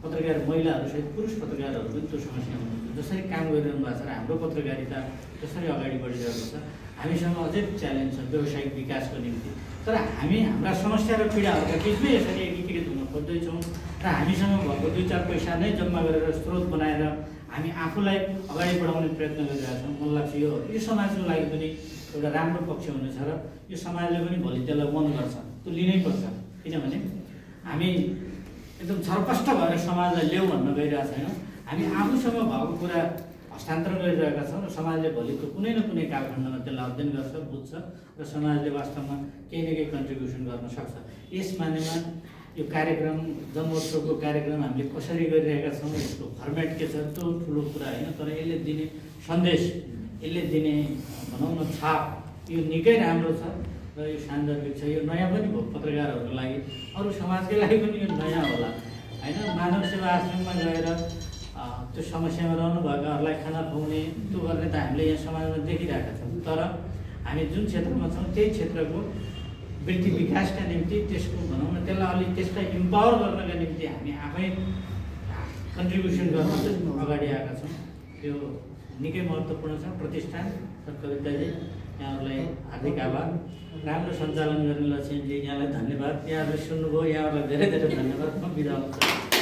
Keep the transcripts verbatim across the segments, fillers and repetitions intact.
पत्रकार महिलाहरूसहित पुरुष पत्रकारहरू पनि त्यो समस्या हुनुहुन्छ। जसरी काम गरिरहनु भएको छ र हाम्रो पत्रकारिता जसरी अगाडि बढिरहेको छ, हामीसँग अझै च्यालेन्ज छ व्यावसायिक विकासको निम्ति। तर हामी हाम्रा समस्या र पीडाहरूका बिचमै यसरी एकीकृत हुन खोज्दैछौँ र हामीसँग भएको दुई चार पैसा नै जम्मा गरेर स्रोत बनाएर हामी आफूलाई अगाडि बढाउने प्रयत्न गरिरहेका छौँ। मलाई लाग्छ यो यो समाजको लागि पनि एउटा राम्रो पक्ष हुनेछ र यो समाजले पनि भोलि त्यसलाई मन गर्छ, त्यो लिनै पर्छ। किनभने हामी एकदम छरपष्ट भएर समाजलाई ल्याऊ भन्न गइरहेको छैनौँ, हामी आफूसँग भएको कुरा हस्तान्तरण गरिरहेका छौँ र समाजले भोलिको कुनै न कुनै कालखण्डमा त्यसलाई अध्ययन गर्छ, बुझ्छ र समाजले वास्तवमा केही न केही कन्ट्रिब्युसन गर्न सक्छ। यस मानेमा यो कार्यक्रम जनमोर्चाको कार्यक्रम हामीले कसरी गरिरहेका छौँ, यसको फर्मेट के छ, त्यो ठुलो कुरा होइन। तर यसले दिने सन्देश, यसले दिने भनौँ न छाप, यो निकै राम्रो छ र यो सान्दर्भिक छ। यो नयाँ पनि भयो पत्रकारहरूको लागि, अरू समाजकै लागि पनि यो नयाँ होला होइन। मानव सेवा आश्रममा गएर त्यो समस्यामा रहनुभएकाहरूलाई खाना खुवाउने त्यो गर्ने त हामीले यहाँ समाजमा देखिरहेका छौँ। तर हामी जुन क्षेत्रमा छौँ त्यही क्षेत्रको वृद्धि विकासका निम्ति, त्यसको भनौँ न त्यसलाई अलिक त्यसलाई इम्पावर गर्नका निम्ति हामी आफै कन्ट्रिब्युसन गर्न अगाडि आएका छौँ। यो निकै महत्त्वपूर्ण छ। प्रतिष्ठान र कविताजी यहाँहरूलाई हार्दिक आभार। राम्रो सञ्चालन गर्ने लक्ष्मणजी यहाँलाई धन्यवाद। यहाँहरूले सुन्नुभयो, यहाँहरूलाई धेरै धेरै धन्यवाद। म बिदा हुन्छु।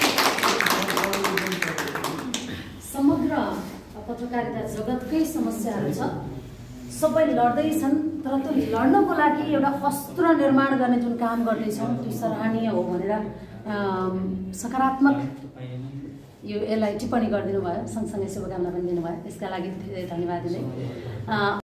समग्र पत्रकारिता जगतकै समस्याहरू छ, सबै लड्दैछन्। तर त्यो लड्नको लागि एउटा अस्त्र निर्माण गर्ने जुन काम गर्दैछौँ त्यो सराहनीय हो भनेर सकारात्मक यो यसलाई टिप्पणी गरिदिनु भयो, सँगसँगै शुभकामना पनि दिनुभयो। यसका लागि धेरै धन्यवाद दिँदै